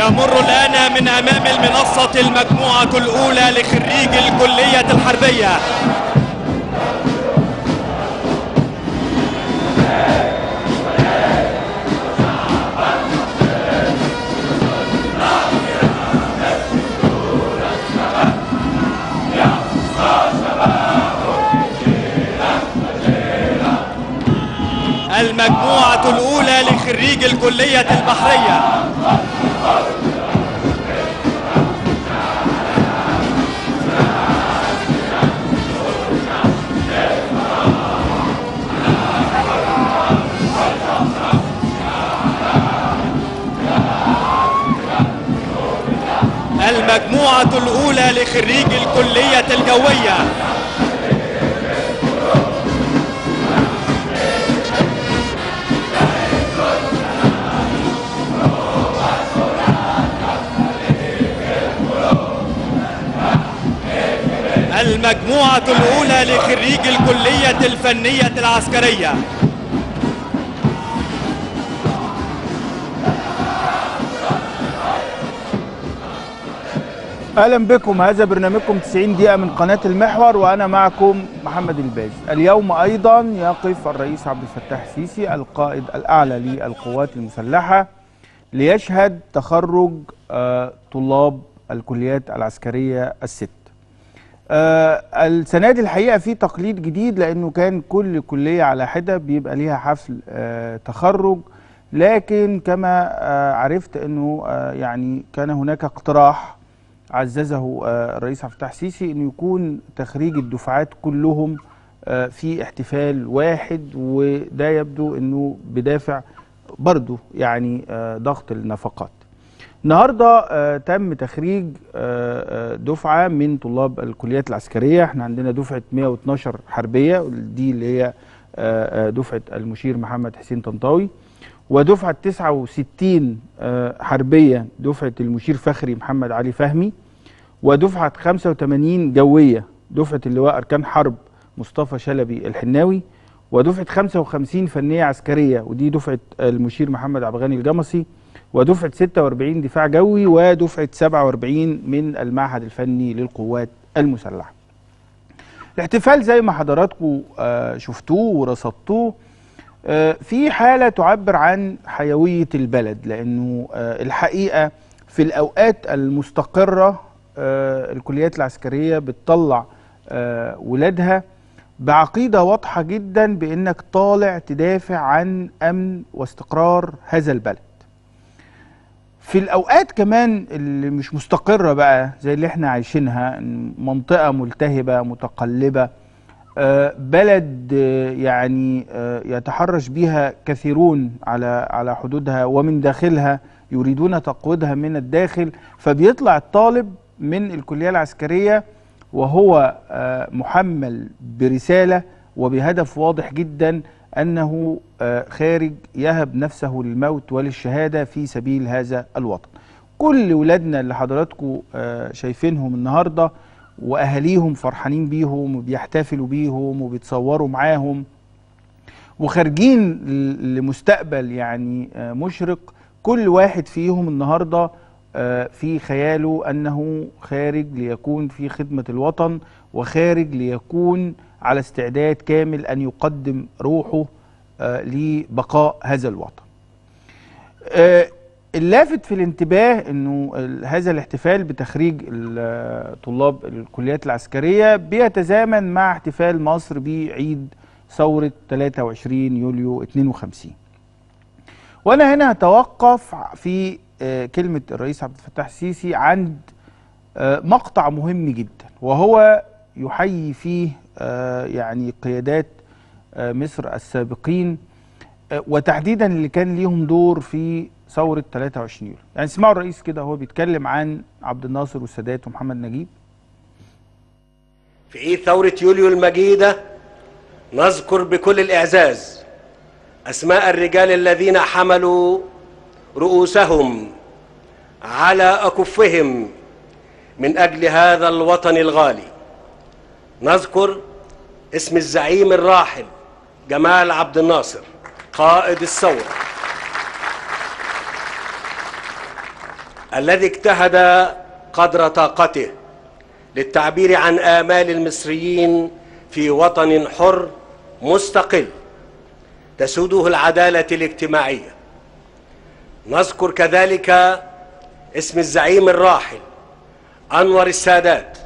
يمر الآن من أمام المنصة المجموعة الأولى لخريج الكلية الحربية. المجموعة الأولى لخريج الكلية البحرية. المجموعة الأولى لخريج الكلية الجوية. المجموعة الأولى لخريج الكلية الفنية العسكرية. أهلا بكم، هذا برنامجكم 90 دقيقة من قناة المحور وأنا معكم محمد الباز. اليوم أيضا يقف الرئيس عبد الفتاح السيسي القائد الأعلى للقوات المسلحة ليشهد تخرج طلاب الكليات العسكرية الست. السنة دي الحقيقة في تقليد جديد، لأنه كان كل كلية على حدة بيبقى ليها حفل تخرج، لكن كما عرفت أنه يعني كان هناك اقتراح عززه الرئيس عبد الفتاح السيسي أنه يكون تخريج الدفعات كلهم في احتفال واحد، وده يبدو أنه بدافع برضو يعني ضغط النفقات. النهارده تم تخريج دفعه من طلاب الكليات العسكريه. احنا عندنا دفعه 112 حربيه، دي اللي هي دفعه المشير محمد حسين طنطاوي، ودفعه 69 حربيه دفعه المشير فخري محمد علي فهمي، ودفعه 85 جويه دفعه اللواء اركان حرب مصطفى شلبي الحناوي، ودفعه 55 فنيه عسكريه ودي دفعه المشير محمد عبد الغني الجمصي، ودفعة 46 دفاع جوي، ودفعة 47 من المعهد الفني للقوات المسلحة. الاحتفال زي ما حضراتكم شفتوه ورصدتوه في حالة تعبر عن حيوية البلد، لأنه الحقيقة في الأوقات المستقرة الكليات العسكرية بتطلع ولادها بعقيدة واضحة جدا بأنك طالع تدافع عن أمن واستقرار هذا البلد. في الأوقات كمان اللي مش مستقرة بقى زي اللي احنا عايشينها، منطقة ملتهبة متقلبة، بلد يعني يتحرش بها كثيرون على حدودها ومن داخلها يريدون تقويضها من الداخل، فبيطلع الطالب من الكلية العسكرية وهو محمل برسالة وبهدف واضح جدا أنه خارج يهب نفسه للموت وللشهادة في سبيل هذا الوطن. كل ولادنا اللي حضراتكم شايفينهم النهاردة وأهاليهم فرحانين بيهم وبيحتفلوا بيهم وبيتصوروا معاهم وخارجين لمستقبل يعني مشرق، كل واحد فيهم النهاردة في خياله أنه خارج ليكون في خدمة الوطن، وخارج ليكون على استعداد كامل أن يقدم روحه لبقاء هذا الوطن. اللافت في الانتباه أنه هذا الاحتفال بتخريج طلاب الكليات العسكرية بيتزامن مع احتفال مصر بعيد ثورة 23 يوليو 52. وأنا هنا هتوقف في كلمة الرئيس عبد الفتاح السيسي عند مقطع مهم جدا، وهو يحيي فيه يعني قيادات مصر السابقين وتحديدا اللي كان ليهم دور في ثورة 23 يوليو. يعني اسمعوا الرئيس كده هو بيتكلم عن عبد الناصر والسادات ومحمد نجيب. في عيد ثورة يوليو المجيدة نذكر بكل الإعزاز أسماء الرجال الذين حملوا رؤوسهم على أكفهم من أجل هذا الوطن الغالي. نذكر اسم الزعيم الراحل جمال عبد الناصر قائد الثورة، الذي اجتهد قدر طاقته للتعبير عن آمال المصريين في وطن حر مستقل تسوده العدالة الاجتماعية. نذكر كذلك اسم الزعيم الراحل أنور السادات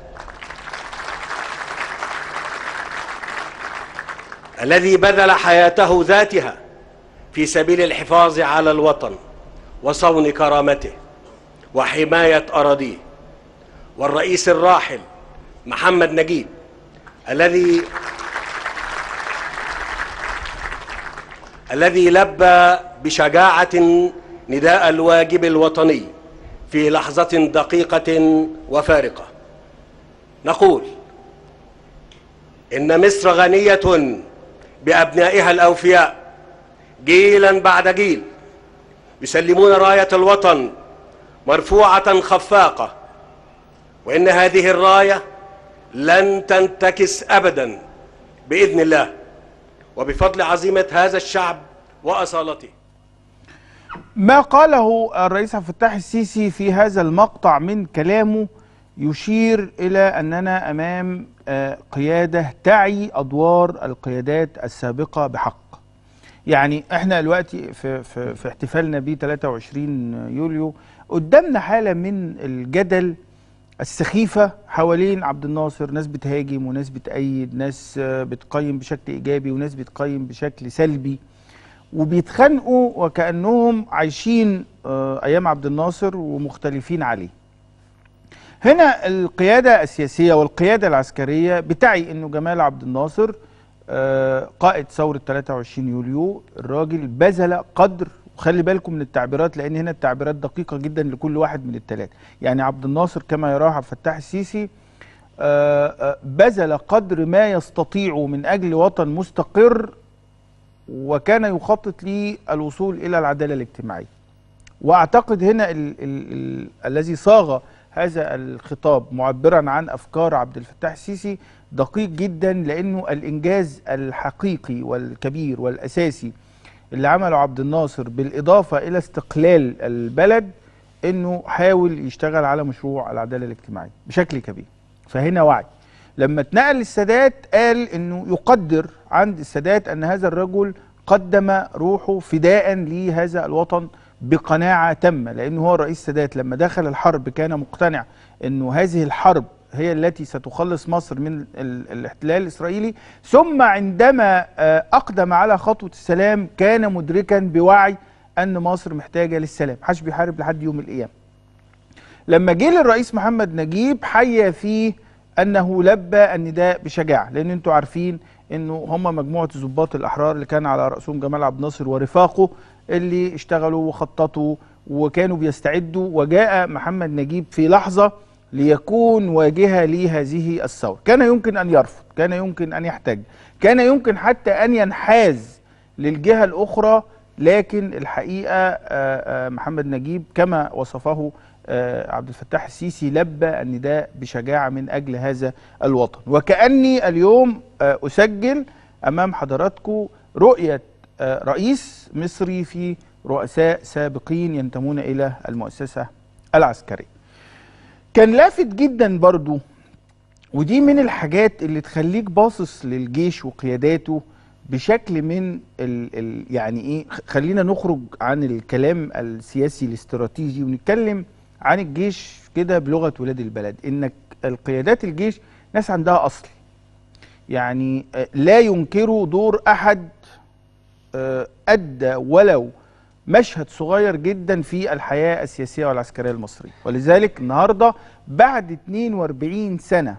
الذي بذل حياته ذاتها في سبيل الحفاظ على الوطن وصون كرامته وحماية أراضيه، والرئيس الراحل محمد نجيب الذي لبى بشجاعة نداء الواجب الوطني في لحظة دقيقة وفارقة. نقول إن مصر غنية بأبنائها الأوفياء جيلا بعد جيل يسلمون راية الوطن مرفوعة خفاقة، وإن هذه الراية لن تنتكس أبدا بإذن الله وبفضل عزيمة هذا الشعب وأصالته. ما قاله الرئيس عبد الفتاح السيسي في هذا المقطع من كلامه يشير إلى أننا أمام قيادة تعي أدوار القيادات السابقة بحق. يعني احنا دلوقتي في احتفالنا ب 23 يوليو قدامنا حالة من الجدل السخيفة حوالين عبد الناصر، ناس بتهاجم وناس بتأيد، ناس بتقيم بشكل إيجابي وناس بتقيم بشكل سلبي، وبيتخانقوا وكأنهم عايشين أيام عبد الناصر ومختلفين عليه. هنا القيادة السياسية والقيادة العسكرية بتعي أنه جمال عبد الناصر قائد ثورة 23 يوليو الراجل بذل قدر، وخلي بالكم من التعبيرات لأن هنا التعبيرات دقيقة جدا لكل واحد من الثلاثة. يعني عبد الناصر كما يراه عبد الفتاح السيسي بذل قدر ما يستطيع من أجل وطن مستقر، وكان يخطط للوصول إلى العدالة الاجتماعية. وأعتقد هنا الذي صاغ هذا الخطاب معبرا عن أفكار عبد الفتاح السيسي دقيق جدا، لأنه الإنجاز الحقيقي والكبير والأساسي اللي عمله عبد الناصر بالإضافة إلى استقلال البلد أنه حاول يشتغل على مشروع العدالة الاجتماعية بشكل كبير. فهنا وعي. لما اتنقل للسادات قال أنه يقدر عند السادات أن هذا الرجل قدم روحه فداء لهذا الوطن بقناعة تامة، لأنه هو الرئيس السادات لما دخل الحرب كان مقتنع أنه هذه الحرب هي التي ستخلص مصر من الاحتلال الإسرائيلي، ثم عندما أقدم على خطوة السلام كان مدركا بوعي أن مصر محتاجة للسلام، محدش بيحارب لحد يوم القيامة. لما جه للرئيس محمد نجيب حيا فيه أنه لبى النداء بشجاعة، لأن أنتوا عارفين أنه هم مجموعة الضباط الأحرار اللي كان على رأسهم جمال عبد الناصر ورفاقه اللي اشتغلوا وخططوا وكانوا بيستعدوا، وجاء محمد نجيب في لحظة ليكون واجهة لهذه الثورة. كان يمكن أن يرفض، كان يمكن أن يحتج، كان يمكن حتى أن ينحاز للجهة الأخرى، لكن الحقيقة محمد نجيب كما وصفه عبد الفتاح السيسي لبى النداء بشجاعة من أجل هذا الوطن. وكأني اليوم أسجل أمام حضراتكم رؤية رئيس مصري في رؤساء سابقين ينتمون إلى المؤسسة العسكرية. كان لافت جدا برضو، ودي من الحاجات اللي تخليك باصص للجيش وقياداته بشكل من يعني ايه، خلينا نخرج عن الكلام السياسي الاستراتيجي ونتكلم عن الجيش كده بلغة ولاد البلد. انك القيادات الجيش ناس عندها اصل، يعني لا ينكروا دور احد ادى ولو مشهد صغير جدا في الحياة السياسية والعسكرية المصرية. ولذلك النهاردة بعد 42 سنة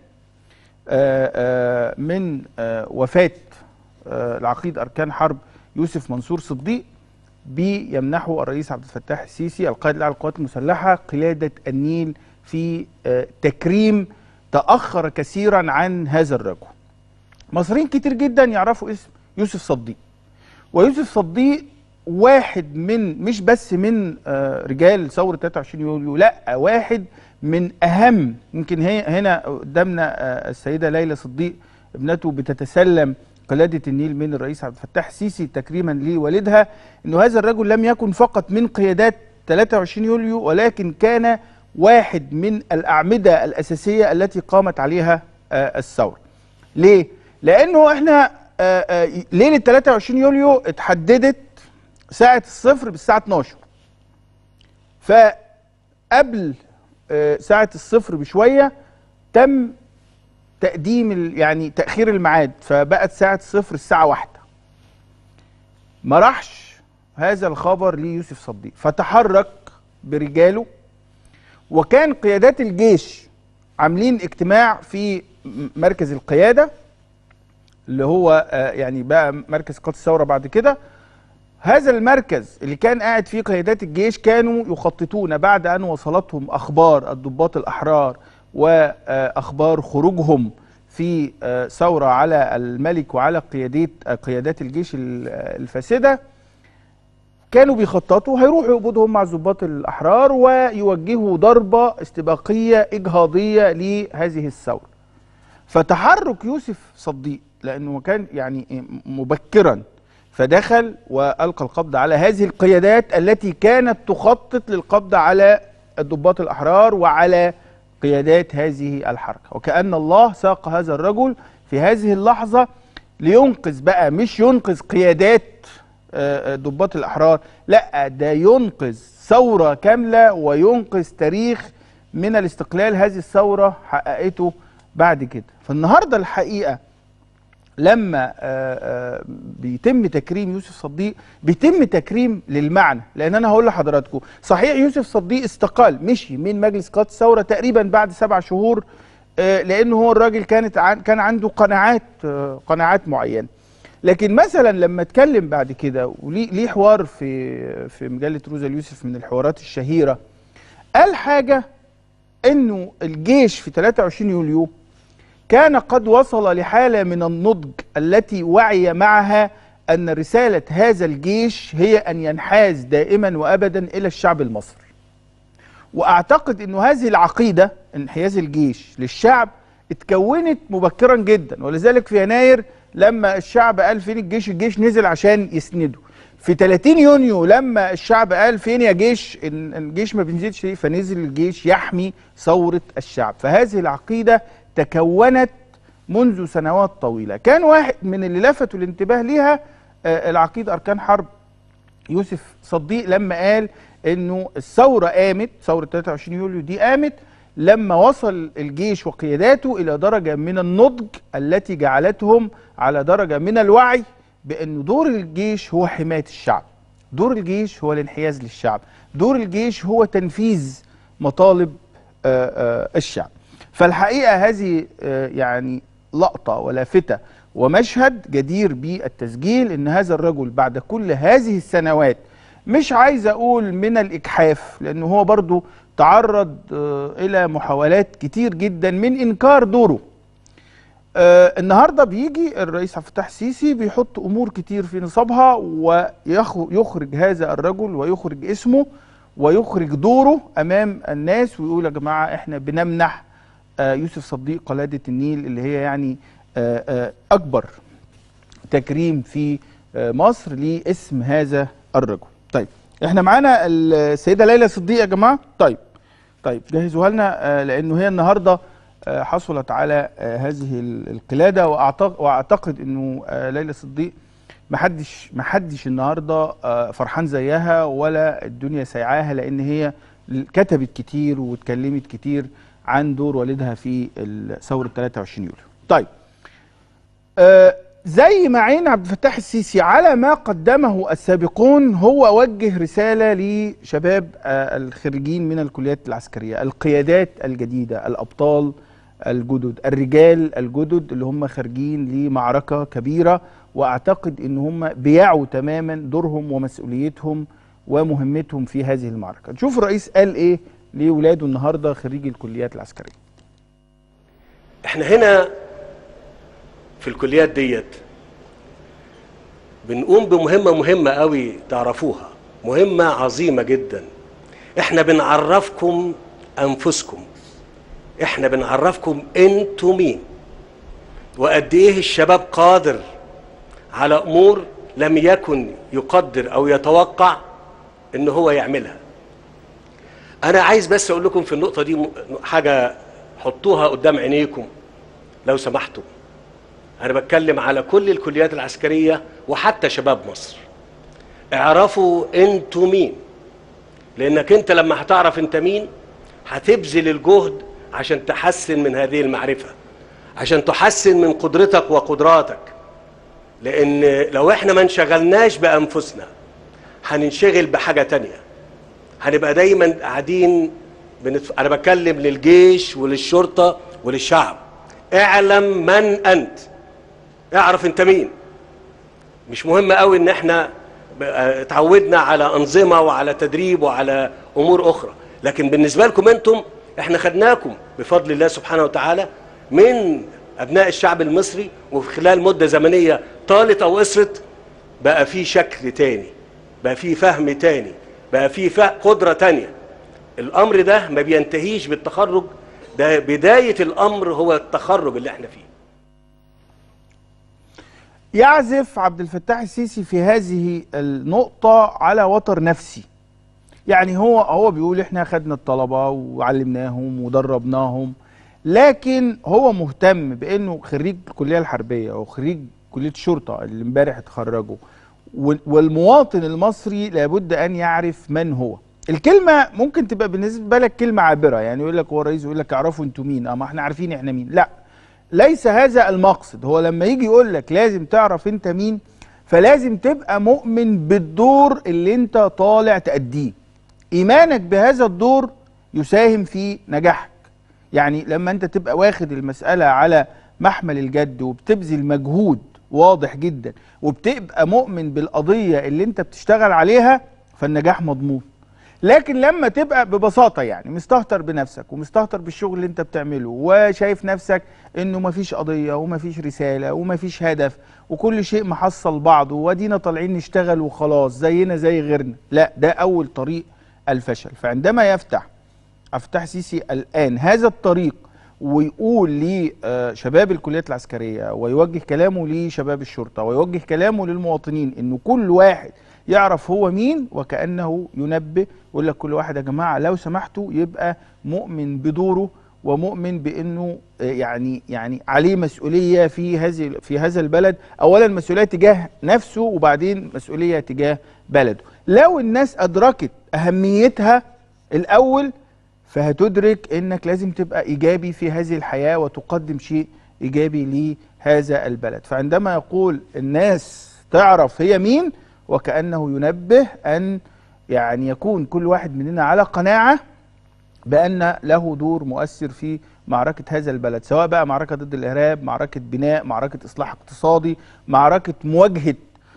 من وفاة العقيد أركان حرب يوسف منصور صديق بيمنحه الرئيس عبد الفتاح السيسي القائد الأعلى للقوات المسلحة قيادة النيل في تكريم تأخر كثيرا عن هذا الرجل. مصريين كتير جدا يعرفوا اسم يوسف صديق، ويوسف صديق واحد من مش بس من رجال ثورة 23 يوليو، لا واحد من أهم. يمكن هنا قدامنا السيدة ليلى صديق ابنته بتتسلم قلادة النيل من الرئيس عبد الفتاح السيسي تكريما لوالدها. انه هذا الرجل لم يكن فقط من قيادات 23 يوليو، ولكن كان واحد من الأعمدة الأساسية التي قامت عليها الثورة. ليه؟ لأنه احنا ليلة 23 يوليو اتحددت ساعة الصفر بالساعة 12. فقبل ساعة الصفر بشوية تم تقديم يعني تأخير الميعاد، فبقت ساعة الصفر الساعة 1. ما راحش هذا الخبر ليوسف صديق، فتحرك برجاله، وكان قيادات الجيش عاملين اجتماع في مركز القيادة اللي هو يعني بقى مركز قادة الثورة بعد كده. هذا المركز اللي كان قاعد فيه قيادات الجيش كانوا يخططون بعد أن وصلتهم أخبار الضباط الأحرار وأخبار خروجهم في ثورة على الملك وعلى قيادات الجيش الفاسدة، كانوا بيخططوا هيروحوا يقبضوا مع الضباط الأحرار ويوجهوا ضربة استباقية إجهاضية لهذه الثورة. فتحرك يوسف صديق لأنه كان يعني مبكرا، فدخل وألقى القبض على هذه القيادات التي كانت تخطط للقبض على الضباط الأحرار وعلى قيادات هذه الحركة. وكأن الله ساق هذا الرجل في هذه اللحظة لينقذ، بقى مش ينقذ قيادات ضباط الأحرار، لا، ده ينقذ ثورة كاملة وينقذ تاريخ من الاستقلال هذه الثورة حققته بعد كده. فالنهاردة الحقيقة لما بيتم تكريم يوسف صديق بيتم تكريم للمعنى، لان انا هقول لحضراتكم صحيح يوسف صديق استقال، مشي من مجلس قادة الثورة تقريبا بعد 7 شهور، لانه هو الراجل كان عنده قناعات معينة. لكن مثلا لما اتكلم بعد كده وليه حوار في مجلة روزا اليوسف من الحوارات الشهيرة، قال حاجة انه الجيش في 23 يوليو كان قد وصل لحالة من النضج التي وعي معها أن رسالة هذا الجيش هي أن ينحاز دائما وأبدا إلى الشعب المصري. وأعتقد أن هذه العقيدة انحياز الجيش للشعب اتكونت مبكرا جدا، ولذلك في يناير لما الشعب قال فين الجيش نزل عشان يسنده. في 30 يونيو لما الشعب قال فين يا جيش، الجيش ما بينزلش ليه، فنزل الجيش يحمي ثورة الشعب. فهذه العقيدة تكونت منذ سنوات طويلة. كان واحد من اللي لفتوا الانتباه ليها العقيد أركان حرب يوسف صديق لما قال انه الثورة قامت، ثورة 23 يوليو دي قامت لما وصل الجيش وقياداته إلى درجة من النضج التي جعلتهم على درجة من الوعي بأن دور الجيش هو حماية الشعب، دور الجيش هو الانحياز للشعب، دور الجيش هو تنفيذ مطالب الشعب. فالحقيقة هذه يعني لقطة ولافتة ومشهد جدير بالتسجيل، ان هذا الرجل بعد كل هذه السنوات، مش عايز اقول من الاجحاف لانه هو برضو تعرض الى محاولات كتير جدا من انكار دوره. النهاردة بيجي الرئيس عبد الفتاح السيسي بيحط امور كتير في نصابها ويخرج هذا الرجل ويخرج اسمه ويخرج دوره امام الناس ويقول يا جماعة احنا بنمنح يوسف صديق قلادة النيل اللي هي يعني أكبر تكريم في مصر لاسم هذا الرجل. طيب احنا معانا السيدة ليلى صديق يا جماعة. طيب جهزوها لنا لأنه هي النهاردة حصلت على هذه القلادة، وأعتقد أنه ليلى صديق محدش النهاردة فرحان زيها ولا الدنيا سايعاها، لأن هي كتبت كتير واتكلمت كتير عن دور والدها في ثورة 23 يوليو. طيب زي ما عين عبد الفتاح السيسي على ما قدمه السابقون، هو وجه رسالة لشباب الخريجين من الكليات العسكرية، القيادات الجديدة، الأبطال الجدد، الرجال الجدد اللي هم خارجين لمعركة كبيرة، وأعتقد إن هم بيعوا تماما دورهم ومسؤوليتهم ومهمتهم في هذه المعركة. نشوف الرئيس قال إيه لولاده النهارده خريجي الكليات العسكريه. احنا هنا في الكليات ديت بنقوم بمهمه مهمه قوي تعرفوها، مهمه عظيمه جدا. احنا بنعرفكم انفسكم، احنا بنعرفكم انتوا مين، وقد ايه الشباب قادر على امور لم يكن يقدر او يتوقع ان هو يعملها. انا عايز بس اقول لكم في النقطه دي حاجه حطوها قدام عينيكم لو سمحتوا. انا بتكلم على كل الكليات العسكريه وحتى شباب مصر. اعرفوا انتوا مين، لانك انت لما هتعرف انت مين هتبذل الجهد عشان تحسن من هذه المعرفه، عشان تحسن من قدرتك وقدراتك. لان لو احنا ما انشغلناش بانفسنا هننشغل بحاجه تانية، هنبقى دايما قاعدين انا بتكلم للجيش وللشرطه وللشعب. اعلم من انت، اعرف انت مين. مش مهم قوي ان احنا اتعودنا على انظمه وعلى تدريب وعلى امور اخرى، لكن بالنسبه لكم انتم احنا خدناكم بفضل الله سبحانه وتعالى من ابناء الشعب المصري، وفي خلال مده زمنيه طالت او قصرت بقى في شكل تاني، بقى في فهم تاني، بقى في قدره تانيه. الامر ده ما بينتهيش بالتخرج، ده بدايه الامر هو التخرج اللي احنا فيه. يعزف عبد الفتاح السيسي في هذه النقطة على وتر نفسي. يعني هو بيقول احنا خدنا الطلبة وعلمناهم ودربناهم، لكن هو مهتم بانه خريج الكلية الحربية او خريج كلية الشرطة اللي امبارح اتخرجوا، والمواطن المصري لابد ان يعرف من هو. الكلمة ممكن تبقى بالنسبة لك كلمة عابرة، يعني يقول لك هو الرئيس يقول لك اعرفوا انتوا مين، ما احنا عارفين احنا مين. لا، ليس هذا المقصد. هو لما يجي يقول لك لازم تعرف انت مين، فلازم تبقى مؤمن بالدور اللي انت طالع تأديه. ايمانك بهذا الدور يساهم في نجاحك. يعني لما انت تبقى واخد المسألة على محمل الجد وبتبذل مجهود واضح جدا وبتبقى مؤمن بالقضية اللي انت بتشتغل عليها، فالنجاح مضمون. لكن لما تبقى ببساطة يعني مستهتر بنفسك ومستهتر بالشغل اللي انت بتعمله وشايف نفسك انه مفيش قضية ومفيش رسالة ومفيش هدف وكل شيء محصل بعضه ودينا طالعين نشتغل وخلاص زينا زي غيرنا، لا، ده اول طريق الفشل. فعندما يفتح عبد الفتاح السيسي الآن هذا الطريق ويقول لشباب الكليات العسكرية ويوجه كلامه لشباب الشرطة ويوجه كلامه للمواطنين انه كل واحد يعرف هو مين، وكأنه ينبه يقول لك كل واحد يا جماعة لو سمحتوا يبقى مؤمن بدوره ومؤمن بانه يعني عليه مسؤولية في هذا البلد. اولا مسؤولية تجاه نفسه وبعدين مسؤولية تجاه بلده. لو الناس ادركت اهميتها الاول فهتدرك انك لازم تبقى ايجابي في هذه الحياة وتقدم شيء ايجابي لهذا البلد. فعندما يقول الناس تعرف هي مين، وكأنه ينبه أن يعني يكون كل واحد مننا على قناعة بأن له دور مؤثر في معركة هذا البلد، سواء بقى معركة ضد الإرهاب، معركة بناء، معركة إصلاح اقتصادي، معركة مواجهة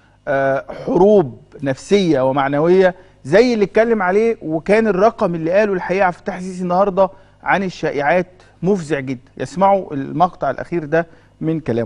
حروب نفسية ومعنوية زي اللي اتكلم عليه. وكان الرقم اللي قاله الحقيقة عبد الفتاح السيسي النهاردة عن الشائعات مفزع جدا. يسمعوا المقطع الأخير ده من كلامه.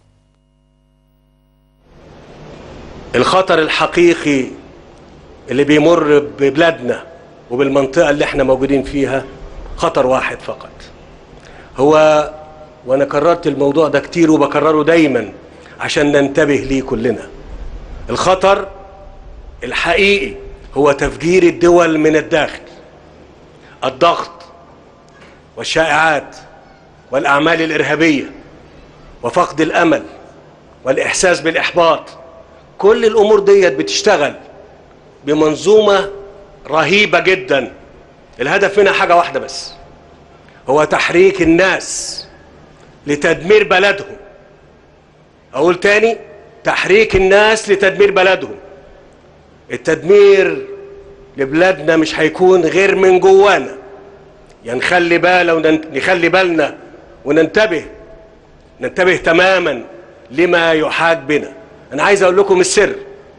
الخطر الحقيقي اللي بيمر ببلادنا وبالمنطقة اللي احنا موجودين فيها خطر واحد فقط، هو وانا كررت الموضوع ده كتير وبكرره دايما عشان ننتبه ليه كلنا. الخطر الحقيقي هو تفجير الدول من الداخل. الضغط والشائعات والأعمال الإرهابية وفقد الأمل والإحساس بالإحباط، كل الأمور ديت بتشتغل بمنظومة رهيبة جدا. الهدف منها حاجة واحدة بس، هو تحريك الناس لتدمير بلدهم. أقول تاني، تحريك الناس لتدمير بلدهم. التدمير لبلادنا مش هيكون غير من جوانا. يعني نخلي بالنا وننتبه تماما لما يحاك بنا. أنا عايز أقول لكم السر،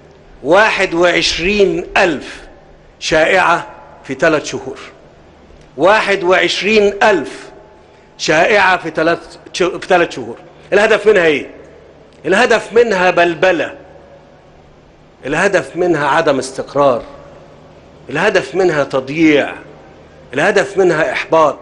21,000 شائعة في 3 شهور. 21,000 شائعة في 3 شهور. الهدف منها إيه؟ الهدف منها بلبلة، الهدف منها عدم استقرار، الهدف منها تضييع، الهدف منها إحباط.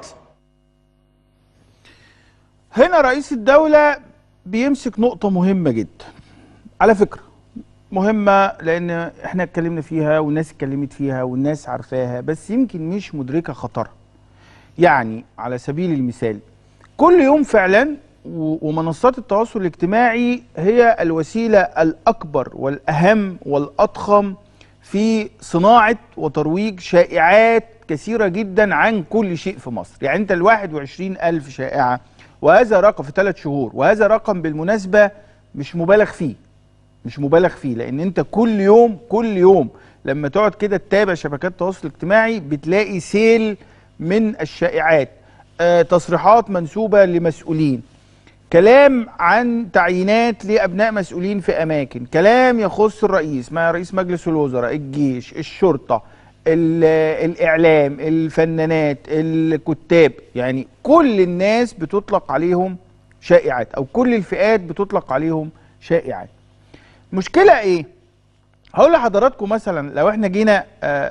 هنا رئيس الدولة بيمسك نقطة مهمة جدا. على فكرة مهمة لأن احنا اتكلمنا فيها والناس اتكلمت فيها والناس عارفاها، بس يمكن مش مدركة خطرها. يعني على سبيل المثال كل يوم فعلا ومنصات التواصل الاجتماعي هي الوسيلة الأكبر والأهم والأضخم في صناعة وترويج شائعات كثيرة جدا عن كل شيء في مصر. يعني انت 21,000 شائعة، وهذا رقم في 3 شهور، وهذا رقم بالمناسبة مش مبالغ فيه، مش مبالغ فيه، لان انت كل يوم لما تقعد كده تتابع شبكات التواصل الاجتماعي بتلاقي سيل من الشائعات، تصريحات منسوبة لمسؤولين، كلام عن تعيينات لأبناء مسؤولين في أماكن، كلام يخص الرئيس، مع رئيس مجلس الوزراء، الجيش، الشرطة، الإعلام، الفنانات، الكتاب. يعني كل الناس بتطلق عليهم شائعات، أو كل الفئات بتطلق عليهم شائعات. مشكلة إيه؟ هقول لحضراتكم مثلا لو احنا جينا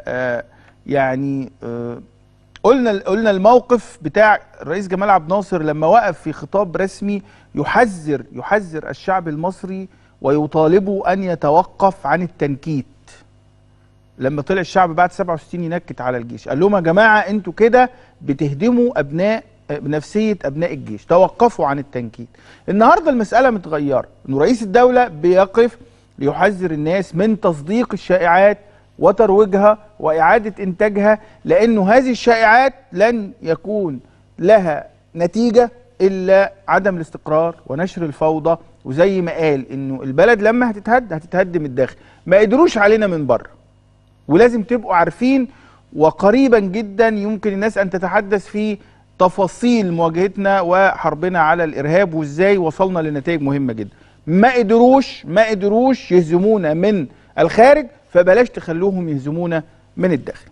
قلنا الموقف بتاع الرئيس جمال عبد الناصر لما وقف في خطاب رسمي يحذر الشعب المصري ويطالبه أن يتوقف عن التنكيت. لما طلع الشعب بعد 67 ينكت على الجيش، قال لهم يا جماعة انتوا كده بتهدموا نفسية أبناء الجيش، توقفوا عن التنكيت. النهاردة المسألة متغيرة، إنه رئيس الدولة بيقف ليحذر الناس من تصديق الشائعات وترويجها وإعادة إنتاجها، لأنه هذه الشائعات لن يكون لها نتيجة إلا عدم الاستقرار ونشر الفوضى. وزي ما قال إنه البلد لما هتتهد من الداخل، ما قدروش علينا من بره. ولازم تبقوا عارفين، وقريبا جدا يمكن الناس أن تتحدث في تفاصيل مواجهتنا وحربنا على الإرهاب وإزاي وصلنا لنتائج مهمة جدا. ما قدروش يهزمونا من الخارج، فبلاش تخلوهم يهزمونا من الداخل.